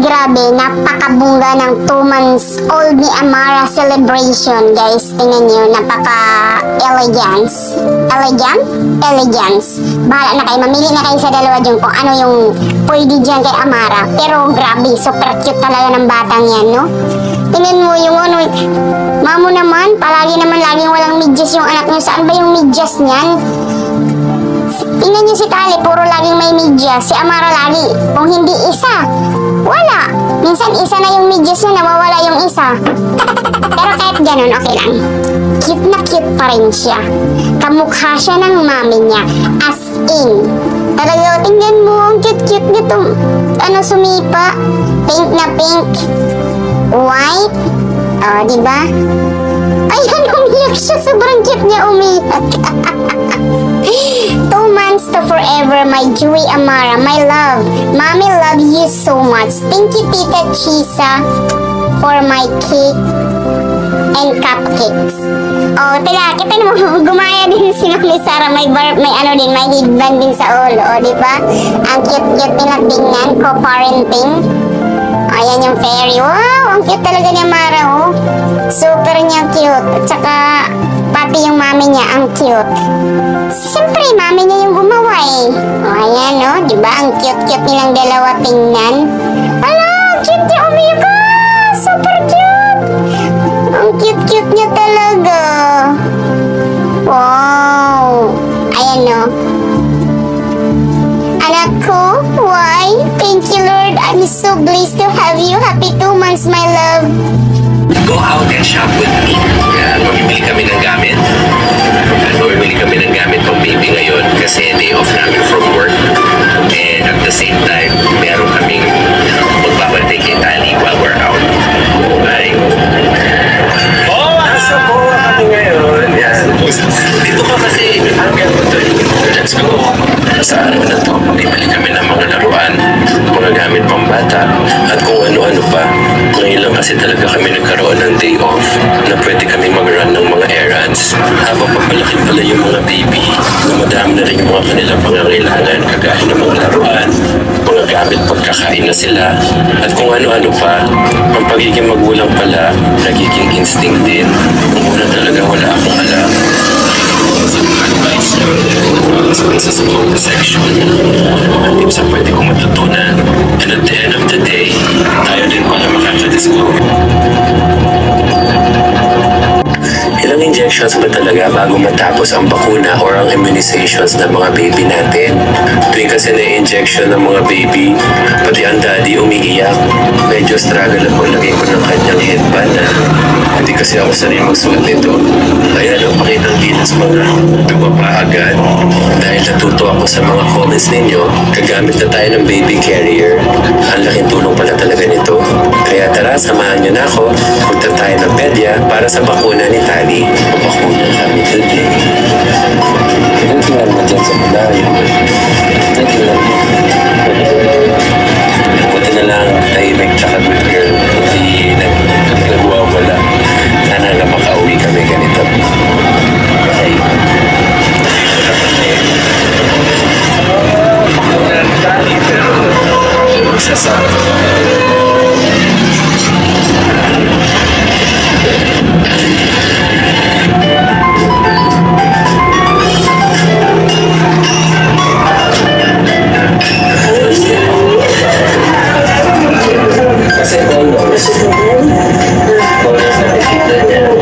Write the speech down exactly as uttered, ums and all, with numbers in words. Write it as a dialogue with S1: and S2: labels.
S1: Grabe, napakabungga ng two months old ni Amara celebration, guys. Tingnan nyo, napaka-elegance. Elegant? Elegance. Bahala na kayo, mamili na kayo sa dalawa dyan kung ano yung pwede dyan kay Amara. Pero grabe, super cute talaga ng batang yan, no? Tingnan mo yung ano, mamo naman, palagi naman laging walang medyas yung anak nyo. Saan ba yung medyas niyan? Tingnan nyo si Tali, puro laging may medyas. Si Amara lagi, kung hindi isa, wala. Minsan isa na yung medyas niya, nawawala yung isa. Pero kahit ganun, okay lang. Cute na cute pa rin siya. Kamukha siya ng mami niya. As in. Talaga, tingnan mo, ang cute-cute nito. Ano, sumipa. Pink na pink. White. O, diba? Ayan, umiyak siya. Sobrang cute niya umiyak. Two months to forever, my Joey Amara, my love. Mommy love you so much. Thank you, Tita Chisa, for my cake and cupcakes. Oh, tila, kita naman, gumaya din si Mami Sarah. May bar, may ano din, may headband din sa ulo, oh, di ba? Ang cute-cute nila tingnan, co-parenting. Ayan yung fairy. Wow, ang cute talaga ni Amara, oh. Super niya cute. At saka, pati yung mami niya, ang cute. Siyempre, mami niya yung gumawa eh. O, ayan, no? Diba? Ang cute-cute nilang dalawa tingnan. Ala, cute niya, umiyak ka! Super cute! Ang cute-cute niya talaga. Wow! Ayan, no? Anak ko, why? Thank you, Lord. I'm so blessed to have you. Happy two months, my love.
S2: Go out and shop with me. Yan, mamimili kami ng gamit. Yan, mamimili kami ng gamit pang baby ngayon kasi day off namin from work. And at the same time, meron kaming magbabantay kay Tali while we're out. Bye. Oh, nasa Boa kami ngayon. Yan. Dito ka kasi. Let's go. Sa araw na to, bibili kami ng mga laruan, mga gamit pang bata, at kung ano-ano pa. Ngayon lang kasi talaga kami nagkaroon ng day off na pwede kami mag-run ng mga errands. Habang papalaki pala yung mga baby, na madami na rin yung mga kanilang pangangailangan, kagaya ng mga laruan, mga gamit pagkakain na sila, at kung ano-ano pa. Ang pagiging magulang pala, nagiging instinct din. Kung una talaga wala akong alam. Sa mga advice nyo, sa support section, ang tips na pwede kong matutunan. And at the end of the day, tayo din pala makakadiscover. Ilang injections ba talaga bago matapos ang bakuna or ang immunizations ng mga baby natin? Tuwing kasi na-injection ng mga baby, pati ang daddy umiiyak. Medyo struggle ang maglagay ko ng kanyang headband na hindi kasi ako sanay magsuot nito. Kaya lang pakitang gilas mga tumapa agad. Dahil natuto ako sa mga comments ninyo, gagamit na tayo ng baby carrier. Ang laking tulong pala talaga nito. Kaya tara, samahan nyo na ako. Punta tayo ng pedya para sa bakuna ni Tali. Bakuna kami today. Tingnan mo dyan sa malayo. Tingnan mo. Buti na lang tahimik tsaka good girl. Hindi nagwawala. Sana na makauwi kami ganito. Okay. Sasama. Kasi kung ano, kasi kung ano, kung ano sa nakikita niya,